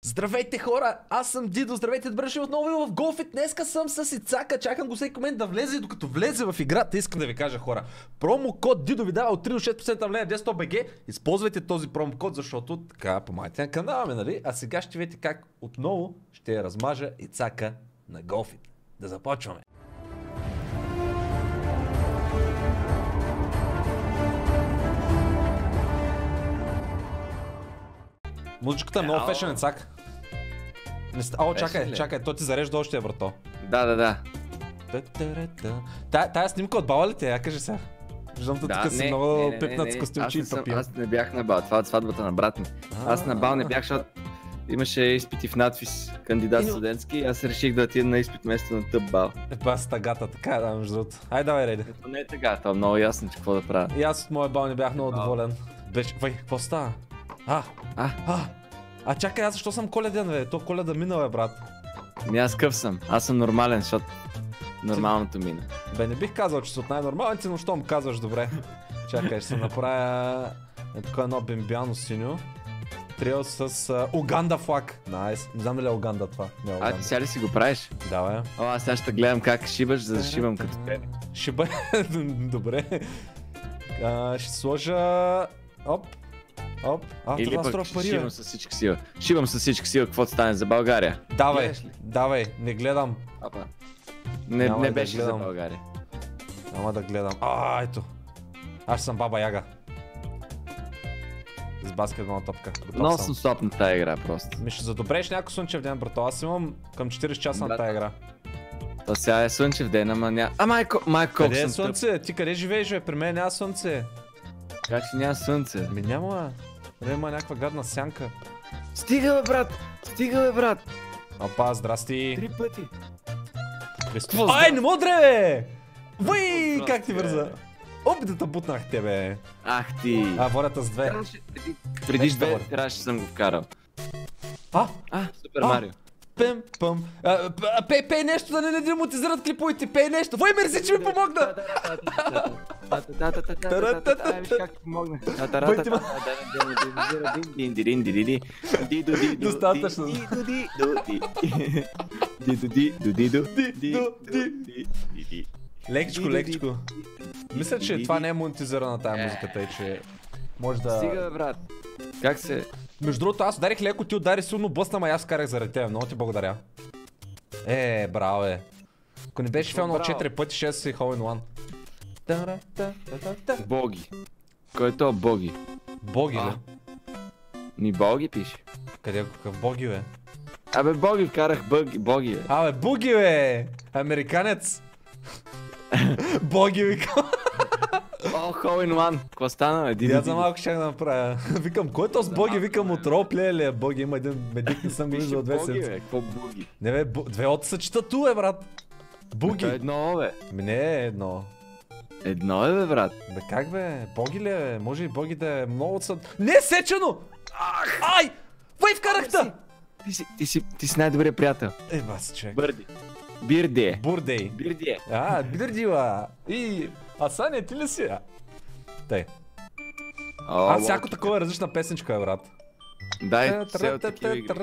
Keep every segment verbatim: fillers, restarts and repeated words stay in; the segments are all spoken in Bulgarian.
Здравейте хора, аз съм Дидо, здравейте, добре дошли отново в Golfit. Днеска съм с Ицака, чакам го всеки момент да влезе и докато влезе в играта искам да ви кажа хора. Промокод Дидо ви дава от три до шест процента влияние десет БГ. Използвайте този промокод, защото така помагате на канала ми, нали? А сега ще видите как отново ще я размажа Ицака на Golfit. Да започваме. Музичката е много фешен, Ицак. О, чакай, чакай, той ти зарежда още, брато. Да, да, да. Та, тая снимка от бала ли те? Я кажи сега. Виждам да, тук си много пипнат с костюмчи и папир. Аз не бях на бал, това е от сватбата на брат ми. Аз на бал не бях, защото имаше изпити в надфис, кандидат студентски, аз реших да отида на изпит вместо на тъп бал. Епа с тъгата, така е, да, между другото. Ай, давай, рейде. Ето не е тъга, това е много ясно, че какво да правя. И аз от моя бал не бях много доволен. Беше, вай, какво става? А, а, а, а чакай, аз защо съм Коледен, бе? То Коледа минал е, брат. Не, аз къв съм, аз съм нормален, защото нормалното мина. Бе, не бих казал, че са от най-нормалните, но щом казваш добре. Чакай, ще се направя е тук едно бимбяно синьо. Трио с Уганда флаг. Найс. Не знам дали е Уганда това. Не, а, ти сега ли си го правиш? Да, бе. О, аз сега ще гледам как шибаш, за да шибам като те. Шиба... Добре. А, ще сложа... Оп. Оп. А, или това пък пари, шибам с всички сила. Шибам с всички сила, каквото стане за България. Давай, давай, не гледам. Опа. Не, не беше да за България. Няма да гледам. А, ето. Аз съм Баба Яга. С баскетболна топка. Много съм стоп на тая игра просто. Ми ще задобреш някой слънчев ден, брато. Аз имам към четирийсет часа на тая игра. То сега е слънчев ден, ама ня... А майко, майко, колко къде е съм слънце? Тъп. Ти къде живееш, бе? При мен няма слънце. Как че няма слънце? Ми няма. Не има някаква гадна сянка. Стига, бе, брат! Стига, бе, брат! Опа, здрасти. Три пъти. Ай, не мога бе! Въй, как ти върза? Опитата бутнах тебе. Ах ти. А, волята с две. Преди две трябваше съм го вкарал. А? А, Супер Марио. Пем, пъм. Пей, пей нещо, да не демонтизират клиповете. Пей нещо. Вой, мерси, че ми помогна! Виж как ти помогна. Достатъчно. Лекичко, лекичко. Мисля, че това не е монтизирана тая музиката и че може да... Стига, бе, брат. Как се... Между другото, аз ударих леко, ти удари силно, блъсна, ама аз карах заради тебе. Много ти благодаря. Е, браво, е. Ако не беше фейл на четири пъти, ще си hole in one. Боги. Кой е то Боги? Боги, ли? Ни Боги пише. Къде какъв Боги, бе? Абе, Боги вкарах Боги, Боги, бе. Абе, Буги, бе! Американец! Боги, викам. О, hole in one. Какво стана, бе? Я за малко ще да направя. Викам, кой е то с Боги? Викам, от ролплея ли е Боги? Има един медик, не съм го виждал две седмици. Какво Буги? Не, бе, две от са чета ту, бе, брат. Буги. Едно, бе. Ми не е едно. Едно е, бе, брат. Бе, как, бе? Боги ли е, бе? Може и Боги да е много отсъд... Не е сечено! Ай! Вай, вкарах-та! Ти си, ти си, ти си най-добрият приятел. Е, бас, човек. Бърди. Бирде. Бурдей. Бирде. А, Бирдила. И... А Сане, ти ли си? Тъй. А, всяко такова е различна песничка, е, брат. Дай, все от такива игри.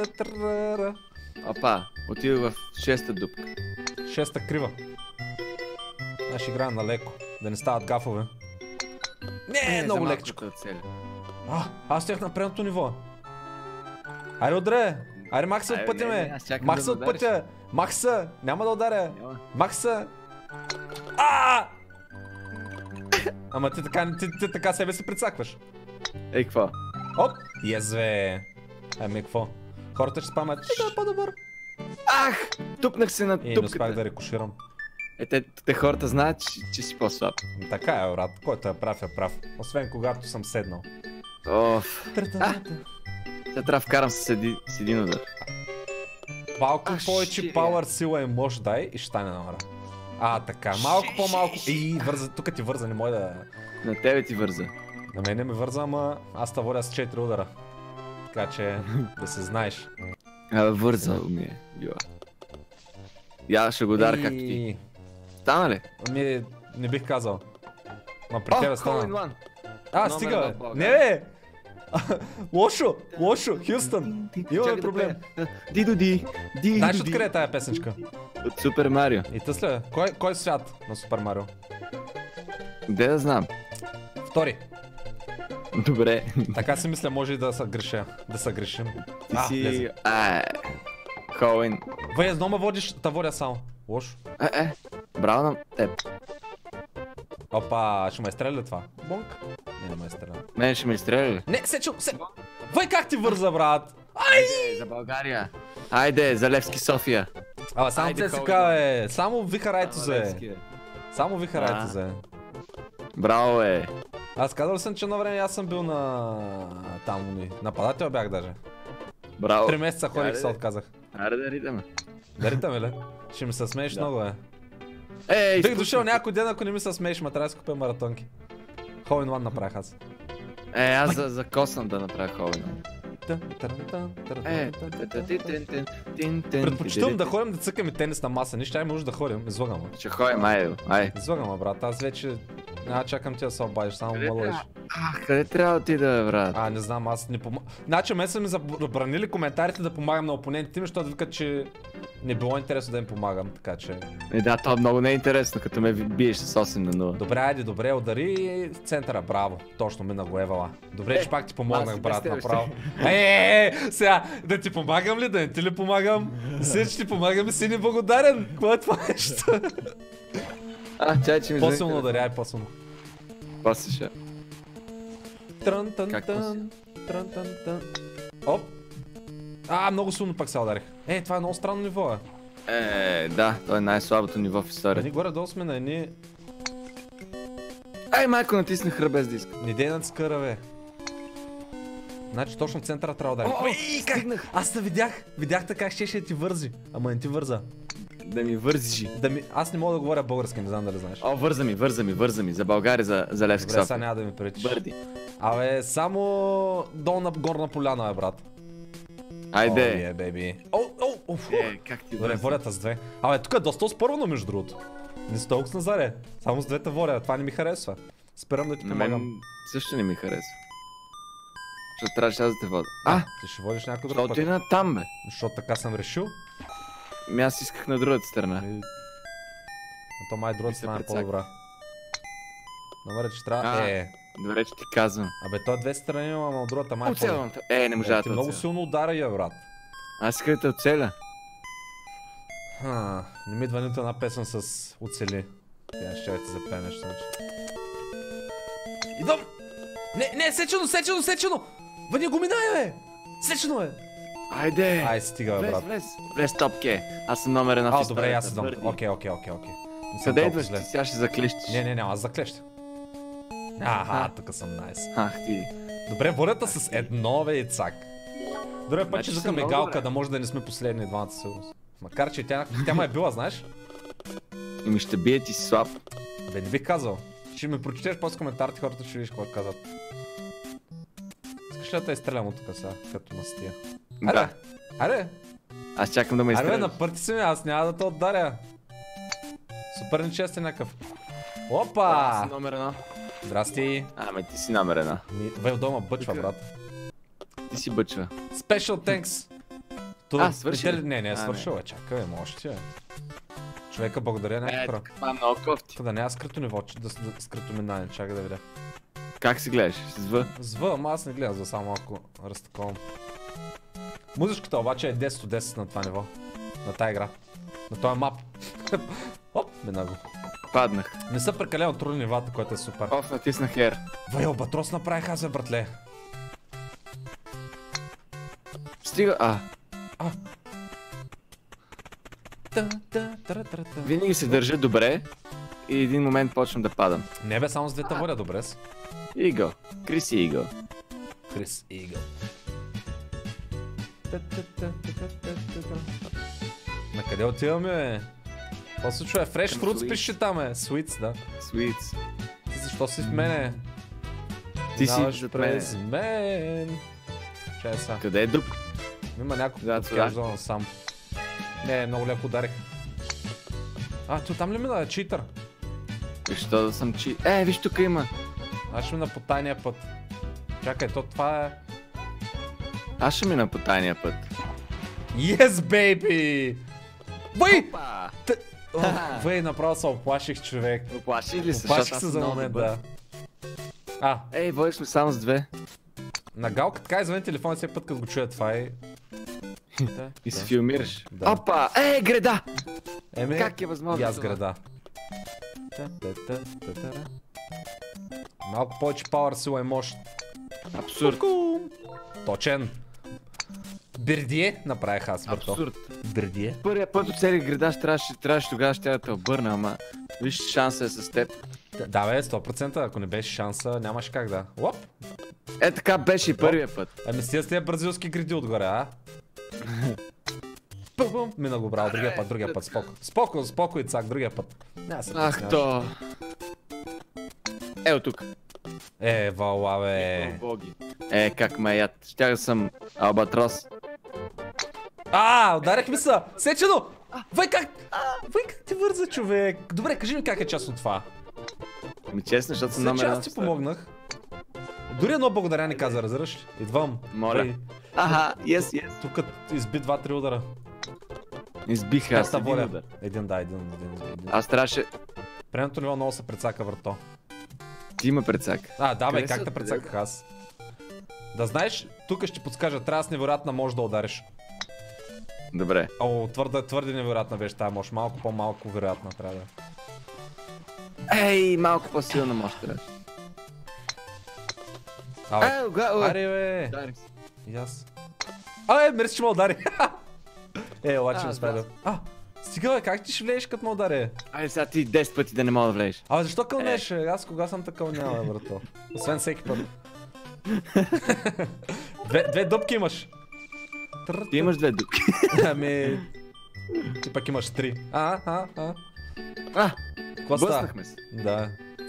Опа, отидох в шеста дупка. Шеста крива. Аз ще играя на леко, да не стават гафове. Не, много лекчко. А, аз стоях на предното ниво. Айде удре! Айде Макса от пътя ме! Макса от пътя! Макса! Няма да ударя! Макса! Аааа! Ама ти така, ти, ти така себе си прицакваш. Ей, какво? Оп! Езве! Ами какво? Хората ще спамят. Ти да е по-добър. Ах! Тупнах се на тупката. И не успях да рекоширам. Е, те, те хората знаят, че, че си по-слаб. Така е, брат. Който е прав, е прав. Освен когато съм седнал. Оф. А! Те трябва да вкарам с, еди, с един удар. Малко повече пауър, сила и мощ дай и ще стане намара. А, така. Малко по-малко. И върза, тук ти върза, не може да... На тебе ти върза. На мен не ме върза, ама аз те водя с четири удара. Така че да се знаеш. Абе, вързал ми е, била. Я ще го ударя както ти. Стана ли? Ами, не бих казал. Ма при тебе стана. Hole in one. А, стига, бе. Не, бе! Лошо, лошо, Хюстън. Имаме проблем. Дидо ди, ди. Знаеш откъде е тая песенчка? От Супер Марио. И тъс ли? Кой, кой е свят на Супер Марио? Де да знам. Втори. Добре. Така си мисля, може и да се греша. Да се грешим. Ти си... Ай. Хоуин. Вай, едно ме водиш, та водя само. Лошо. Е, е. Браво на теб. Опа, ще ме изстреля ли това? Бонк? Не, не ме изстреля. Мене ще ме изстреля. Не, сечо, се... Вай, как ти върза, брат? Ай! За България. Айде, за Левски София. Абе, само те си кава, Само вихарайте зе. Само вихарайте зе. Браво, е. Аз казал съм, че на време аз съм бил на... там, ни. Нападател бях даже. Браво. Три месеца ходих и се отказах. Аре да ритаме. Да ритаме ли? Ще ми се смееш Да. много, е. Ей, Бих дошъл някой ден, ако не ми се смееш, ма трябва да си купя маратонки. Hole in One направих аз. Е, аз за, за косъм да направя Хоуин. Е, Предпочитам да ходим да цъкаме тенис на маса, нищо ай може да ходим, излагам. Ще ходим, айде, ай. Излагам, брат, аз вече няма чакам ти да се обадиш, само Къде мълъж. трябва? А, къде трябва да отида, бе, брат? А, не знам, аз не помагам. Значи, ме са ми забранили коментарите да помагам на опонентите ми, защото викат, че не било интересно да им помагам, така че... Е, да, това много не е интересно, като ме биеш с осем на нула. Добре, айде, добре, удари в центъра, браво. Точно ми наглевала. Добре, Е, че пак ти помогнах, аз брат, без тебе направо. Е, е, е, сега, да ти помагам ли, да не ти ли помагам? Сега, че ти помагам и си неблагодарен. Какво е това нещо? А, чай, че ми По-силно ударяй, по-силно. После ще. Трън, тън, Как тън, трън, тън, тън. Оп. А, много силно пак се ударих. Е, това е много странно ниво, е. Е, да, то е най-слабото ниво в Ние историята. горе-долу сме на едни... Ай, майко, натиснах хръб без диск. Не дей да скъра, бе. Значи точно в центъра трябва да ударим. Ой, как? Аз те видях. Видях така, ще ще ти вързи. Ама не ти върза. Да ми вързиш. Да ми... Аз не мога да говоря български, не знам дали знаеш. О, върза ми, върза ми, върза ми. За България, за, за Левски Добре, сега София. няма да ми пречиш. Бърди. Абе, само долна горна поляна, бе, брат. Айде. Е, бейби. О, о, о, фу. Е, как ти Добре, върза? волята с две. Абе, тук е доста оспорвано, между другото. Не си толкова назаре. Само с двете воля, това не ми харесва. Спирам да ти На помагам. мен също не ми харесва. Защото трябваше аз да те вода. А, Ти ще водиш някой друг защото път. ти на там, бе. Защото така съм решил. Ми аз исках на другата страна. И... А то май другата се страна е прецака. по-добра. Номера, че трябва... А. Е, Добре, че ти казвам. абе, той две страни има, ама от другата май е по-добра. Оцелвам те. Е, не можа Е, да ти те много оцеля. силно удара я, брат. Аз исках да те оцеля. Ха, не ми идва нито една песен с оцели. Тя ще ти запенеш, значи. Идвам! Не, не, сечено, сечено, сечено! Въни го минай, бе! Сечено е! Айде! Ай, стига, бе, Влез, брат. влез. Влез, топке. Аз съм номер една в А, историята. добре, аз идвам. Твърди. Окей, окей, окей, окей. Не съм Къде толкова идваш зле. ти? Сега ще заклещиш. Не, не, не, аз заклеща. Аха, тук съм найс. Ах ти. Добре, волята с едно, бе, и цак. Добре, път Значи ще съм звукаме много галка, добре. да може да не сме последни двамата сигурност. Макар, че тя, тя ме е била, знаеш? И ми ще бие ти си слаб. Абе, не бих казал. Ще ми прочетеш после коментарите, хората ще видиш какво казват. Искаш ли да те изстрелям от тук сега, като на стия? Аре, Да. аре, Аз чакам да ме аре, изстреляш. на пърти си ми, аз няма да те отдаря. Супер нечестен някакъв. Опа! Аз съм номер едно. Здрасти. Ами ти си номер една. Ми- Бе, дома бъчва, Тука. брат. Ти си бъчва. Special thanks. Това А, свърши не, ли? те ли- не, не е А, свършил, е, чакай, бе, може ти, бе. Човека благодаря Е, някаква. това е много кофти. Да не, аз скрито ниво, че да, да скрито минане, чакай да видя. Как си гледаш? С В? Зва, ама аз не гледам за само ако разтаковам. Музичката обаче е десет от десет на това ниво. На тази игра. На този мап. Оп, мина го. Паднах. Не са прекалено трудни нивата, което е супер. Оф, натиснах R. Вай, албатрос направих аз, бе, братле. Стига. А, Та, та, тара, тара, та. винаги се държа добре и един момент почвам да падам. Не бе, само с двете воля, добре с. Игъл. Криси Игъл. Крис Игъл. На къде отиваме, бе? Какво се случва? Fresh Към Fruits Sweets. пише там, е. Sweets, да. Sweets. Ти защо си в мене? Ти си Минаваш зад през мене. мен. Чай са. Къде е друг? Има някой Зад подскаждал сам. Не, много леко ударих. А, tu там ли мина? Е читър. Защо да съм чи... Е, виж тук има. Аз ще мина по тайния път. Чакай, то това е... Аз ще мина по тайния път. Yes, baby! Въй! Опа! Въй, направо се оплаших, човек. Оплаши ли се? Оплаших се за момент, да. А, Ей, водиш сме само с две. на Галка така извън телефона всеки път, като го чуя това и... И се филмираш. Да. Опа! Ей, греда! Еми, Как е възможно и аз това? града. Малко повече пауър, сила и мощ. Абсурд. Точен. Бирдие направих аз, върто. Абсурд. Бирдие. Първия път оцелих греда, ще трябваше, трябваше тогава ще да те обърна, ама виж шанса е с теб. Да бе, сто процента, ако не беше шанса, нямаше как да. Лоп. Е, така беше и първия път. Ами си с тия бразилски гради отгоре, а? Пум, мина го браво, другия път, другия път, споко. Споко, споко и цак, другия път. Няма се Ах, притесняваш. то. Ето тук. Е, вала, бе. О, боги. Е, как ме яд. Щях да съм албатрос. А, ударих ми са! Сечено! Вай как? Вай как ти върза, човек? Добре, кажи ми как е част от това. Ми честно, защото съм След номер че едно. аз ти помогнах. Дори едно благодаря не каза, разбираш ли? Идвам. Моля. Вай, Аха, yes, yes. тук изби два-три удара. Избиха аз Аз един воля. удар. Един, да, един, един, един. един. Аз трябваше... Предното ниво много се прецака върто. Ти има прецак. А, да, бе, Къде как са те откъде? прецаках аз? Да знаеш, тук ще подскажа, трябва с невероятна може да удариш. Добре. О, твърде, твърде невероятна беше тази мощ, малко по-малко вероятна трябва да е. Ей, малко по-силна мощ трябваше. Абе, Ей, ога, аре бе! ударих се. И аз. Абе, мерси, че ме удари. Е, обаче А, ме спря да... аз- А, стига бе, как ти ще влезеш като ме удари? Айде сега ти десет пъти да не мога да влезеш. Абе, защо кълнеш? Е. Аз кога съм така кълнял, бе, брато? Освен всеки път. две, две дупки имаш. Ти имаш две дупки. Ами... Ти пък имаш три. А, а, а. А, Какво става? блъснахме се. Да.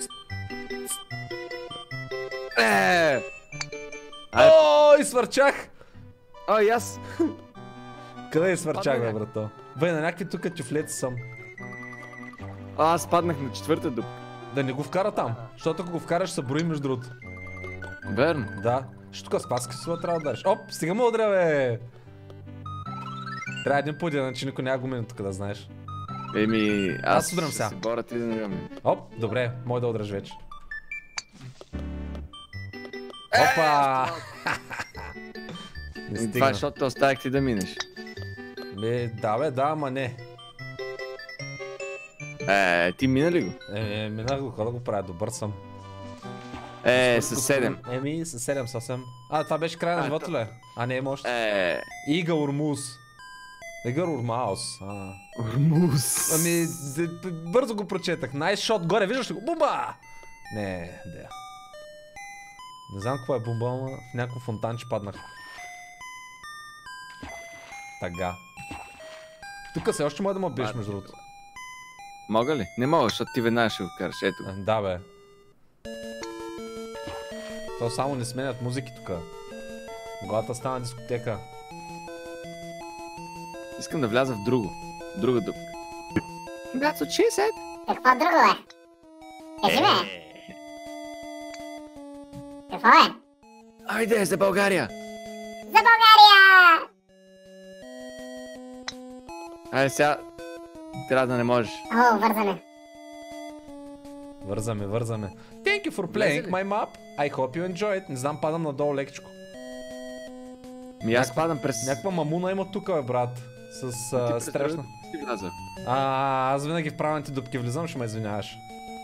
Е! Айде. О, и свърчах! О, и аз. Къде е свърчах, бе, Падна брато? Бе, на някакви тук тюфлети съм. А, аз паднах на четвърта дупка. Да не го вкара там, защото ако го вкараш, се брои между другото. Верно. Да. Ще тук с паска си трябва да дариш. Оп, стига му удря, бе! Трябва един по един, че никой няма го мине тук, да знаеш. Еми, аз, Аз удрям ще сега. се боря ти да не имам. Оп, добре, мой да удръж вече. Опа! Не Това е, стигна. защото оставих ти да минеш. Бе, да, бе, да, ама не. Е, ти мина ли го? Е, минах го, какво да го правя, добър съм. Е, с седем. Еми, с седем съвсем. А, това беше края на А, живота то- ли? А, не, може. Е, Ига Урмус. Игър Урмаус. А. Урмус. Ами, д- бързо го прочетах. Найс шот горе, виждаш ли го? Бумба! Не, де. Не знам какво е бумба, ама в някакво фонтанче паднах. Тага. Тук се още може да ме биеш, между другото. Мога ли? Не мога, защото ти веднага ще го караш. Ето. А, да, бе. То само не сменят музики тук. Главата стана дискотека. Искам да вляза в друго. Друга дупка. That's what she said. Какво друго е? Кажи ме! Какво е? Айде, за България! За България! Айде сега. Трябва да не можеш. О, вързане. Вързаме, вързаме. Thank you for Влезе playing ли? my map. I hope you enjoyed. Не знам, падам надолу лекичко. Ми аз падам през... Някаква мамуна има тук, бе, брат. С а, Ти страшно. Ти вляза. А, аз винаги в правилните дупки влизам, ще ме извиняваш.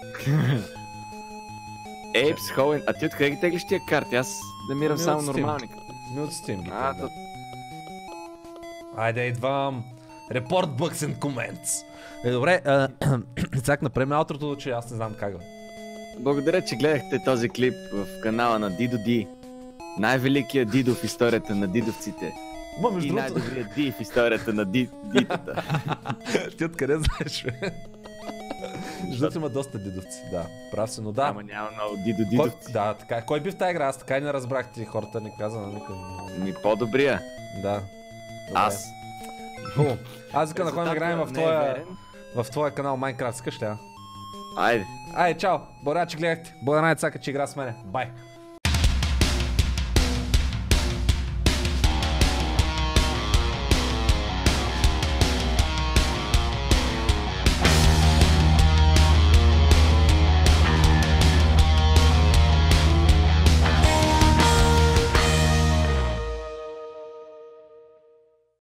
Ейпс, Хоуен, а ти откъде ги теглиш тия карти? Аз намирам Ами само от Steam. нормални. Не от Steam ги А, тега. то... Айде, идвам. Report bugs and comments. Е, добре, а, цак направим аутрото, че аз не знам как бе. Благодаря, че гледахте този клип в канала на Дидо Ди. Най-великият Дидо в историята на дидовците. Ма, И между другото, най-добрият Ди в историята на ди... Дитата. ти откъде знаеш, бе? Между другото има доста дидовци, да. Прав си, но да. Ама няма много Дидо Кой, Дидовци. да, така. Кой би в тази игра? Аз така и не разбрах, ти хората не каза на никой. Ми по-добрия. Да. Добре. Аз. Хубаво. Аз вика да ходим да играем в Резултатът не е твоя, верен. в твоя канал Minecraft, скаш ли? а? Айде. Айде, чао! Благодаря, че гледахте. Благодаря на Цака, че игра с мене. Бай!